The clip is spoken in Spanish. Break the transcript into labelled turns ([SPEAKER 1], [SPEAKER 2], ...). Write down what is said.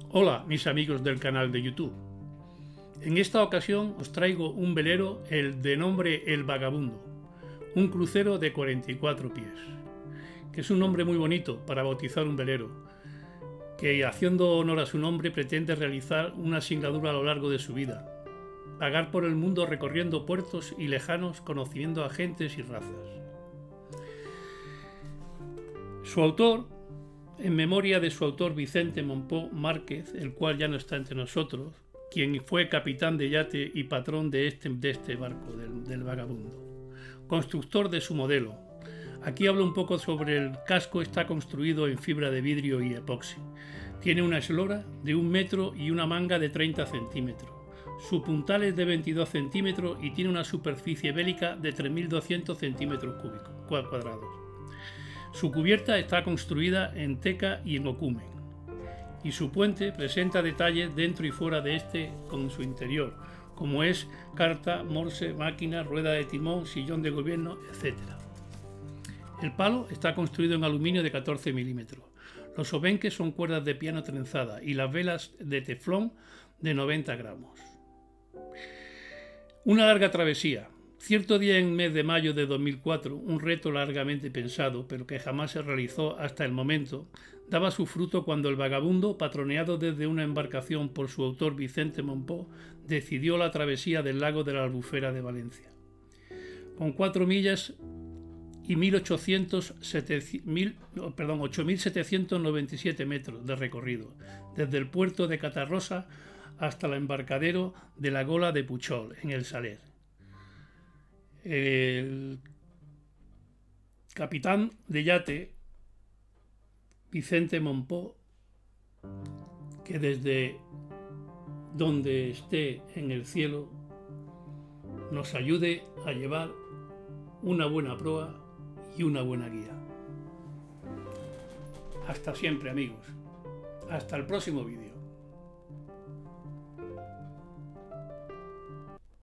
[SPEAKER 1] Hola mis amigos del canal de YouTube. En esta ocasión os traigo un velero, el de nombre El Vagabundo, un crucero de 44 pies, que es un nombre muy bonito para bautizar un velero, que haciendo honor a su nombre pretende realizar una singladura a lo largo de su vida, vagar por el mundo recorriendo puertos y lejanos, conociendo a gentes y razas. Su autor, en memoria de su autor Vicente Mompó Márquez, el cual ya no está entre nosotros, quien fue capitán de yate y patrón de este barco, del Vagabundo, constructor de su modelo. Aquí hablo un poco sobre el casco. Está construido en fibra de vidrio y epoxi. Tiene una eslora de 1 metro y una manga de 30 centímetros. Su puntal es de 22 centímetros y tiene una superficie bélica de 3.200 centímetros cuadrados. Su cubierta está construida en teca y en ocumen, y su puente presenta detalles dentro y fuera de este con su interior, como es carta, morse, máquina, rueda de timón, sillón de gobierno, etc. El palo está construido en aluminio de 14 milímetros. Los obenques son cuerdas de piano trenzada y las velas de teflón de 90 gramos. Una larga travesía. Cierto día en mes de mayo de 2004, un reto largamente pensado, pero que jamás se realizó hasta el momento, daba su fruto cuando el Vagabundo, patroneado desde una embarcación por su autor Vicente Mompó, decidió la travesía del lago de la Albufera de Valencia. Con 4 millas y 8.797 metros de recorrido, desde el puerto de Catarrosa hasta el embarcadero de la Gola de Puchol, en el Saler. El capitán de yate Vicente Mompó, que desde donde esté en el cielo nos ayude a llevar una buena proa y una buena guía. Hasta siempre, amigos. Hasta el próximo vídeo.